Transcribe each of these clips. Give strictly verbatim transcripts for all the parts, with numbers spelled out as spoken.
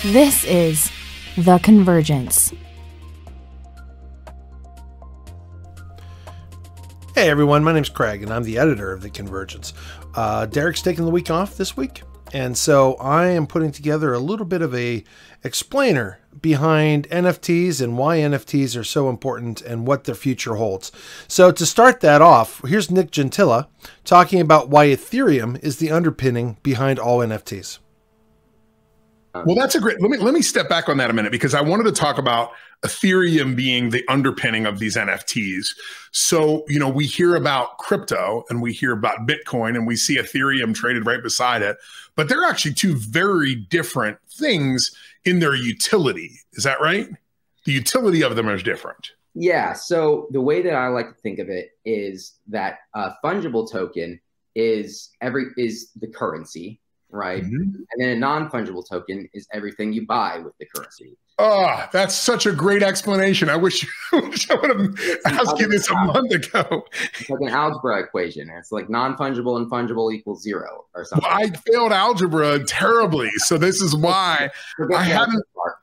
This is The Convergence. Hey everyone, my name's Craig and I'm the editor of The Convergence. Uh, Derrick's taking the week off this week, and so I am putting together a little bit of a explainer behind N F Ts and why N F Ts are so important and what their future holds. So to start that off, here's Nick Juntilla talking about why Ethereum is the underpinning behind all N F Ts. Well, that's a great, let me, let me step back on that a minute, because I wanted to talk about Ethereum being the underpinning of these N F Ts. So, you know, we hear about crypto and we hear about Bitcoin and we see Ethereum traded right beside it, but they're actually two very different things in their utility. Is that right? The utility of them is different. Yeah. So the way that I like to think of it is that a fungible token is every is the currency, right? Mm-hmm. And then a non-fungible token is everything you buy with the currency. Oh, that's such a great explanation. I wish, I, wish I would have asked you this a month ago. It's like an algebra equation. It's like non-fungible and fungible equals zero or something. Well, I failed algebra terribly. So this is why I haven't.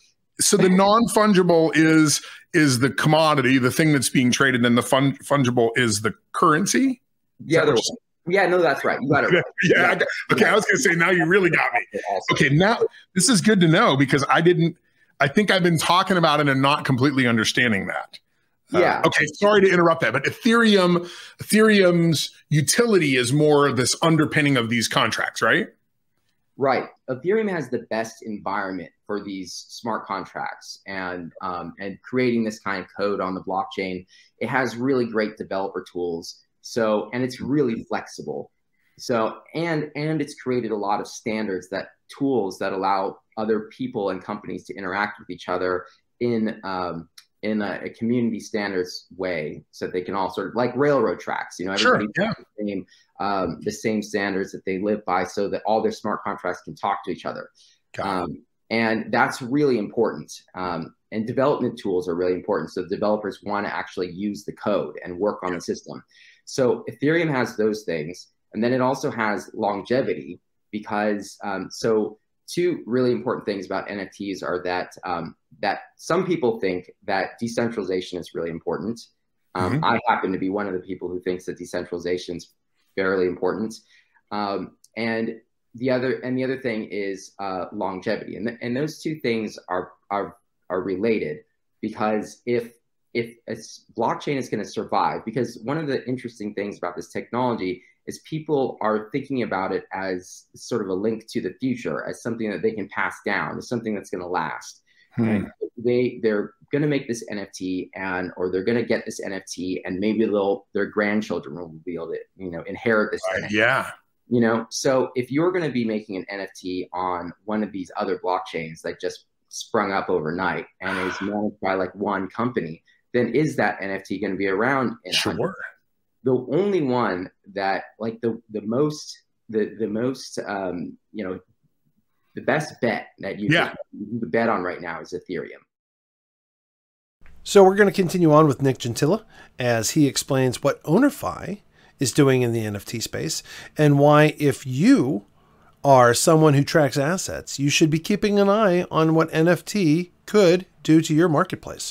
So the non-fungible is is the commodity, the thing that's being traded, and the fun, fungible is the currency? Yeah, yeah, no, that's right. You got it right. Yeah, yeah. I got, okay, I was going to say, now you really got me. Okay, now this is good to know, because I didn't, I think I've been talking about it and not completely understanding that. Yeah. Uh, okay, sorry to interrupt that, but Ethereum, Ethereum's utility is more this underpinning of these contracts, right? Right. Ethereum has the best environment for these smart contracts and um, and creating this kind of code on the blockchain. It has really great developer tools. So, and it's really flexible. So, and and it's created a lot of standards, that tools that allow other people and companies to interact with each other in um, in a, a community standards way, so they can all sort of, like railroad tracks. You know, everybody sure, yeah. the same um, the same standards that they live by, so that all their smart contracts can talk to each other. Um, and that's really important. Um, and development tools are really important. So developers want to actually use the code and work on the system. So Ethereum has those things. And then it also has longevity, because um, so two really important things about N F Ts are that um, that some people think that decentralization is really important. Um, mm-hmm. I happen to be one of the people who thinks that decentralization is fairly important. Um, and the other and the other thing is uh, longevity, and th and those two things are are are related, because if if a blockchain is going to survive, because one of the interesting things about this technology is people are thinking about it as sort of a link to the future, as something that they can pass down, as something that's going to last. Hmm. And they they're going to make this N F T, and or they're going to get this N F T, and maybe they'll their grandchildren will be able to, you know, inherit this. Uh, N F T. Yeah. You know, so if you're going to be making an N F T on one of these other blockchains that just sprung up overnight and is managed by like one company, then is that N F T going to be around in Sure. The only one that like the the most the the most um you know the best bet that you yeah. can bet on right now is Ethereum. So we're going to continue on with Nick Juntilla as he explains what Ownify is doing in the N F T space, and why, if you are someone who tracks assets, you should be keeping an eye on what N F T could do to your marketplace.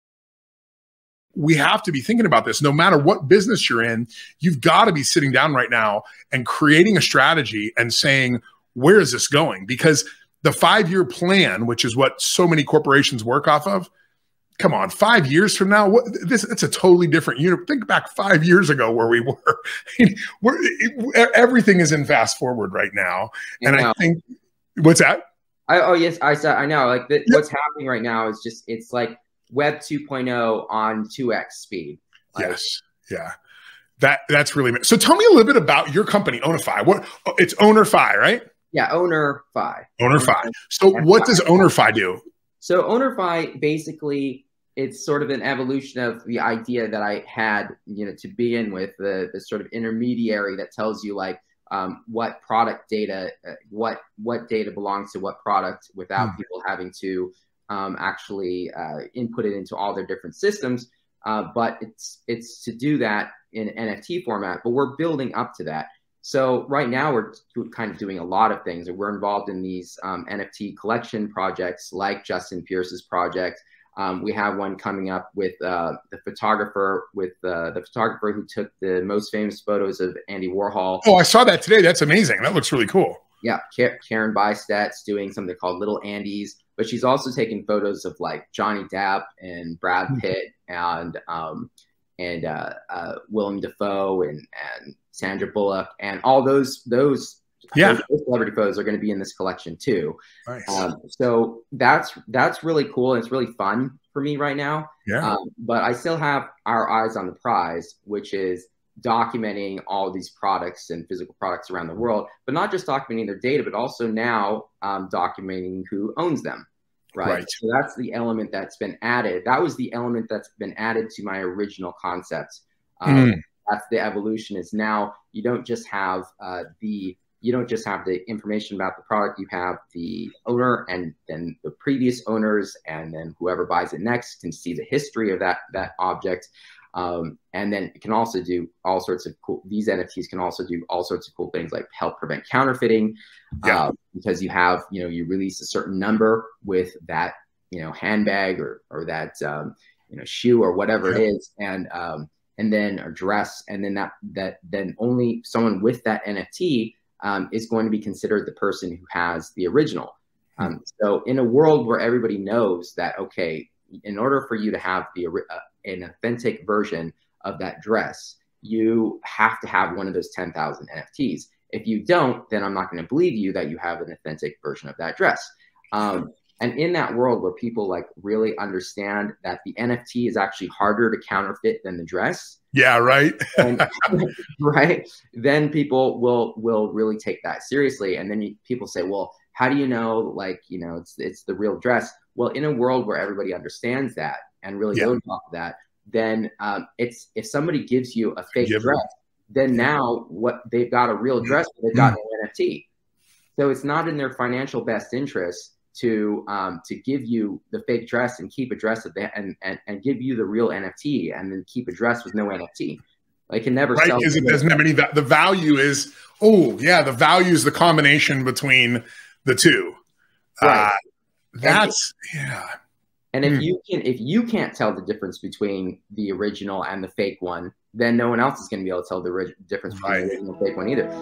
We have to be thinking about this. No matter what business you're in, you've got to be sitting down right now and creating a strategy and saying, where is this going? Because the five-year plan, which is what so many corporations work off of, come on, five years from now, what, this it's a totally different unit. Think back five years ago where we were. we're it, everything is in fast forward right now, and I, I think what's that? I, oh yes, I saw. I know. Like the, yeah. what's happening right now is just it's like Web two point oh on two X speed. Like, yes, yeah, that that's really so. Tell me a little bit about your company, Ownify. What it's Ownify, right? Yeah, Ownify. Ownify. So what does Ownify do? So Ownify basically, it's sort of an evolution of the idea that I had, you know, to begin with, the, the sort of intermediary that tells you like um, what product data, uh, what what data belongs to what product, without hmm. people having to um, actually uh, input it into all their different systems. Uh, but it's it's to do that in N F T format. But we're building up to that. So right now we're kind of doing a lot of things. We're involved in these um, N F T collection projects like Justin Pierce's project. Um, we have one coming up with uh, the photographer, with uh, the photographer who took the most famous photos of Andy Warhol. Oh, I saw that today. That's amazing. That looks really cool. Yeah, Karen Bystadt's doing something called Little Andes, but she's also taking photos of like Johnny Depp and Brad Pitt and um, and uh, uh, Willem Dafoe and and Sandra Bullock, and all those those, yeah. those celebrity photos are going to be in this collection too. Nice. Um, so that's that's really cool, and it's really fun for me right now. Yeah. Um, but I still have our eyes on the prize, which is documenting all these products and physical products around the world, but not just documenting their data, but also now um, documenting who owns them. Right? Right. So that's the element that's been added. That was the element that's been added to my original concept. Um, mm. That's the evolution. Is now you don't just have uh, the you don't just have the information about the product. You have the owner, and then the previous owners, and then whoever buys it next can see the history of that that object. Um, and then it can also do all sorts of cool, these N F Ts can also do all sorts of cool things like help prevent counterfeiting, yeah. uh, because you have, you know, you release a certain number with that, you know, handbag or, or that, um, you know, shoe or whatever yeah. it is. And, um, and then a dress. And then that, that then only someone with that N F T, um, is going to be considered the person who has the original. Um, so in a world where everybody knows that, okay, in order for you to have the uh, an authentic version of that dress, you have to have one of those ten thousand N F Ts. If you don't, then I'm not going to believe you that you have an authentic version of that dress. Um, and in that world where people like really understand that the N F T is actually harder to counterfeit than the dress. Yeah, right. and, right. Then people will will really take that seriously. And then you, people say, well, how do you know, like, you know, it's it's the real dress? Well, in a world where everybody understands that and really yeah. goes off of that, then um, it's if somebody gives you a fake Give dress, them. then now what they've got a real dress, but they've got mm. an N F T. So it's not in their financial best interest to um, to give you the fake dress and keep a dress that they, and, and and give you the real N F T and then keep a dress with no N F T. They can never right, sell. Because it doesn't have any. The value is oh yeah, the value is the combination between the two. Right. Uh, that's and, yeah. And if mm. you can, if you can't tell the difference between the original and the fake one, then no one else is going to be able to tell the difference between right. the original and the fake one either.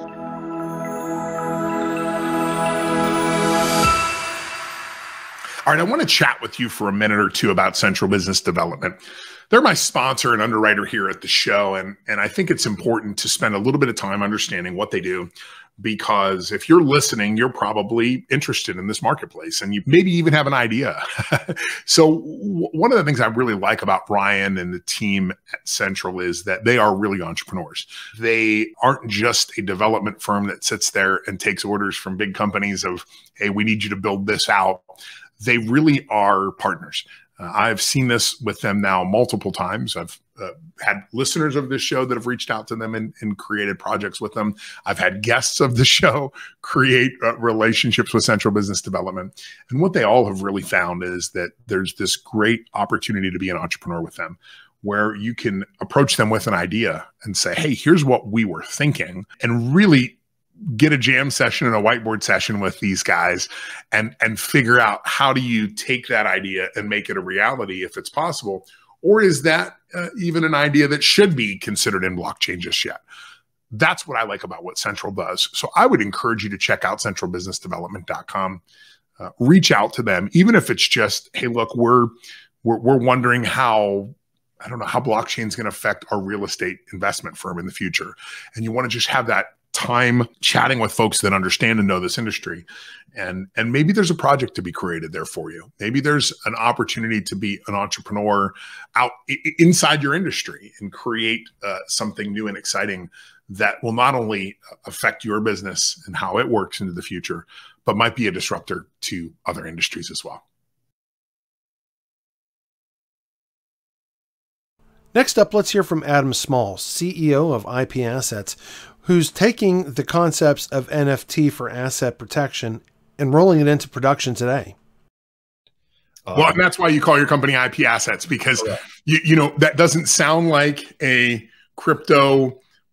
All right, I want to chat with you for a minute or two about Central Business Development. They're my sponsor and underwriter here at the show, and, and I think it's important to spend a little bit of time understanding what they do, because if you're listening, you're probably interested in this marketplace and you maybe even have an idea. So w- one of the things I really like about Ryan and the team at Central is that they are really entrepreneurs. They aren't just a development firm that sits there and takes orders from big companies of, hey, we need you to build this out. They really are partners. Uh, I've seen this with them now multiple times. I've uh, had listeners of this show that have reached out to them and, and created projects with them. I've had guests of the show create uh, relationships with Central Business Development. And what they all have really found is that there's this great opportunity to be an entrepreneur with them, where you can approach them with an idea and say, hey, here's what we were thinking, and really get a jam session and a whiteboard session with these guys and, and figure out how do you take that idea and make it a reality if it's possible, or is that uh, even an idea that should be considered in blockchain just yet? That's what I like about what Central does. So I would encourage you to check out central business development dot com. Uh, reach out to them, even if it's just, hey, look, we're, we're, we're wondering how, I don't know, how blockchain is going to affect our real estate investment firm in the future. And you want to just have that time chatting with folks that understand and know this industry. And, and maybe there's a project to be created there for you. Maybe there's an opportunity to be an entrepreneur out I- inside your industry and create uh, something new and exciting that will not only affect your business and how it works into the future, but might be a disruptor to other industries as well. Next up, let's hear from Adam Small, C E O of I P Assets, who's taking the concepts of N F T for asset protection and rolling it into production today. Well, and that's why you call your company I P Assets, because okay. you, you know, that doesn't sound like a crypto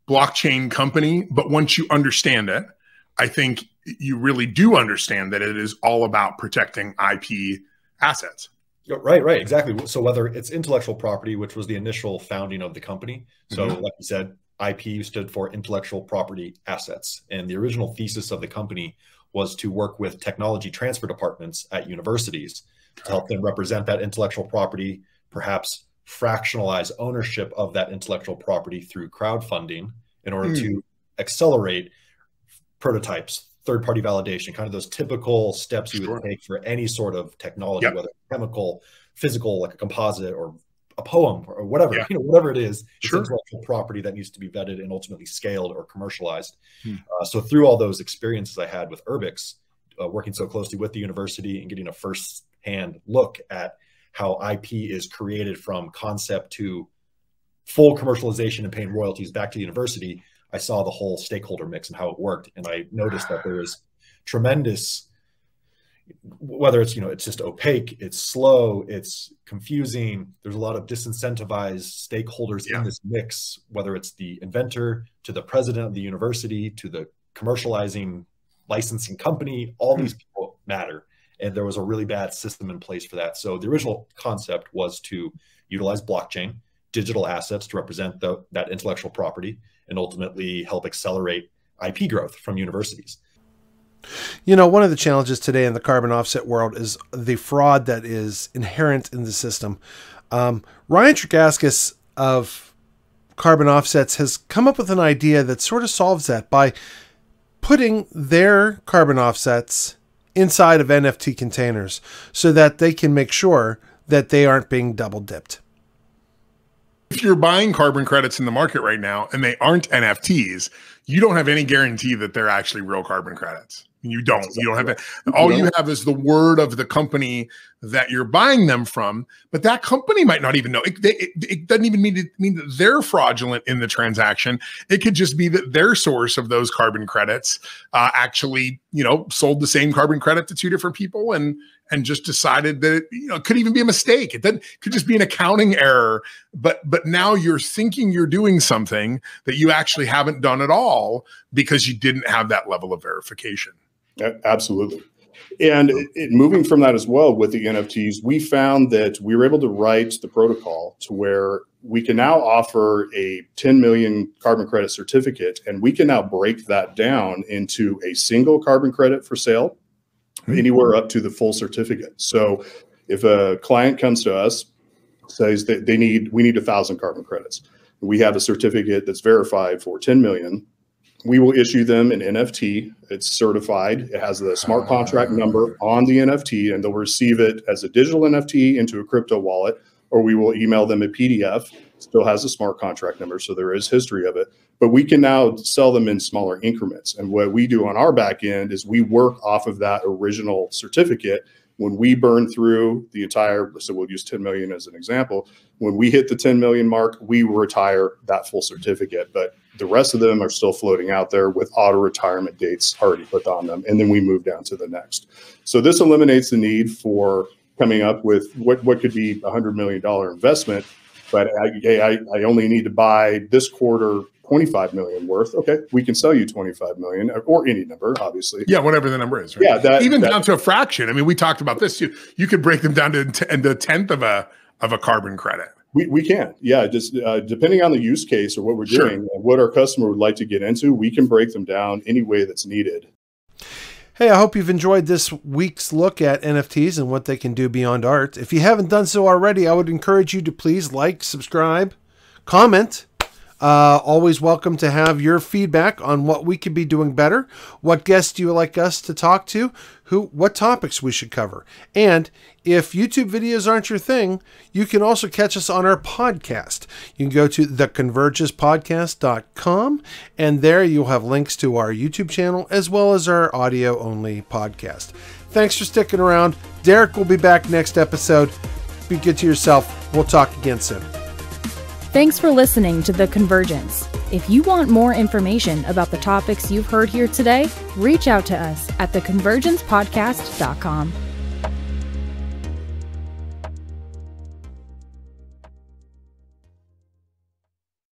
blockchain company, but once you understand it, I think you really do understand that it is all about protecting I P assets. Right, right, exactly. So whether it's intellectual property, which was the initial founding of the company. So mm-hmm. like you said, I P stood for intellectual property assets. And the original thesis of the company was to work with technology transfer departments at universities to help them represent that intellectual property, perhaps fractionalize ownership of that intellectual property through crowdfunding in order mm. to accelerate prototypes, third-party validation, kind of those typical steps you sure. would take for any sort of technology, yep. whether chemical, physical, like a composite, or a poem, or whatever, yeah. you know, whatever it is, sure. it's intellectual property that needs to be vetted and ultimately scaled or commercialized. Hmm. Uh, so through all those experiences I had with Urbix, uh, working so closely with the university and getting a first-hand look at how I P is created from concept to full commercialization and paying royalties back to the university, I saw the whole stakeholder mix and how it worked. And I noticed that there is tremendous, whether it's, you know, it's just opaque, it's slow, it's confusing. There's a lot of disincentivized stakeholders yeah. in this mix, whether it's the inventor to the president of the university to the commercializing licensing company, all mm. these people matter. And there was a really bad system in place for that. So the original concept was to utilize blockchain, digital assets to represent the, that intellectual property, and ultimately help accelerate I P growth from universities. You know, one of the challenges today in the carbon offset world is the fraud that is inherent in the system. Um, Ryan Tregaskes of Carbon Offsets has come up with an idea that sort of solves that by putting their carbon offsets inside of N F T containers so that they can make sure that they aren't being double dipped. If you're buying carbon credits in the market right now and they aren't N F Ts, you don't have any guarantee that they're actually real carbon credits. You don't. Exactly. You don't have it. All you have is the word of the company that you're buying them from, but that company might not even know. It, it, it doesn't even mean, to, mean that they're fraudulent in the transaction. It could just be that their source of those carbon credits uh, actually, you know, sold the same carbon credit to two different people and and just decided that it, you know, it could even be a mistake. It doesn't, could just be an accounting error. But but now you're thinking you're doing something that you actually haven't done at all because you didn't have that level of verification. Absolutely. And it, it, moving from that as well with the N F Ts, we found that we were able to write the protocol to where we can now offer a ten million carbon credit certificate, and we can now break that down into a single carbon credit for sale, mm-hmm. anywhere up to the full certificate. So if a client comes to us, says that they need, we need a thousand carbon credits, we have a certificate that's verified for ten million. We will issue them an N F T. It's certified. It has the smart contract number on the N F T, and they'll receive it as a digital N F T into a crypto wallet, or we will email them a P D F. Still has a smart contract number, so there is history of it. But we can now sell them in smaller increments. And what we do on our back end is we work off of that original certificate. When we burn through the entire, so we'll use ten million as an example. When we hit the ten million mark, we retire that full certificate. But the rest of them are still floating out there with auto retirement dates already put on them. And then we move down to the next. So this eliminates the need for coming up with what, what could be a one hundred million dollar investment. But I, I, I only need to buy this quarter twenty-five million worth. Okay, we can sell you twenty-five million or any number, obviously. Yeah, whatever the number is. Right? Yeah, that, even that, down to a fraction. I mean, we talked about this. You you could break them down to the tenth of a of a carbon credit. We we can. Yeah, just uh, depending on the use case or what we're doing sure. and what our customer would like to get into, we can break them down any way that's needed. Hey, I hope you've enjoyed this week's look at N F Ts and what they can do beyond art. If you haven't done so already, I would encourage you to please like, subscribe, comment. Uh, always welcome to have your feedback on what we could be doing better. What guests do you like us to talk to? Who, what topics we should cover? And if YouTube videos aren't your thing, you can also catch us on our podcast. You can go to the convergence podcast dot com, and there you'll have links to our YouTube channel as well as our audio-only podcast. Thanks for sticking around. Derrick will be back next episode. Be good to yourself. We'll talk again soon. Thanks for listening to The Convergence. If you want more information about the topics you've heard here today, reach out to us at the convergence podcast dot com.